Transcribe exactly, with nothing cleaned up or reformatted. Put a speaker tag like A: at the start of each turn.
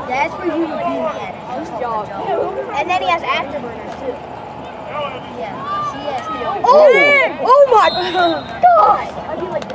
A: That's for you to be mad at. Just job. And then he has afterburners too. Yeah. C S.
B: Oh! Oh my God!
A: I'd be like,